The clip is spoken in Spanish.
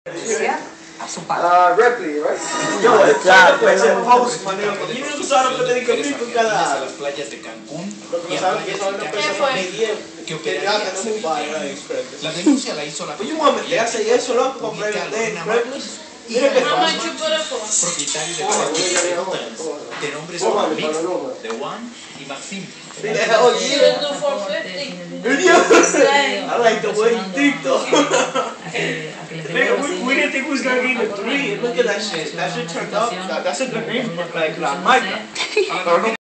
A su padre. Ripley, right? Yo, exacto, pues ese post, man. ¿Quién no usaron que te digo con cada? A las playas de Cancún Lo y que a saben que playas son de una Cabo. persona ¿Qué operaría? La denuncia la hizo la Oye, un momento, te hace eso, loco, con Ubica a premios de Lorena premios. Márquez, Mira que How much you put it for? propietario de cuatro restaurantes de nombres como Mix, The One y Maxim. Mira, oye, You will do 450. I like the way you think, though. Nigga, We didn't think we was gonna get a 3. Look at that shit. That shit turned up. That's a good name for like La Maica.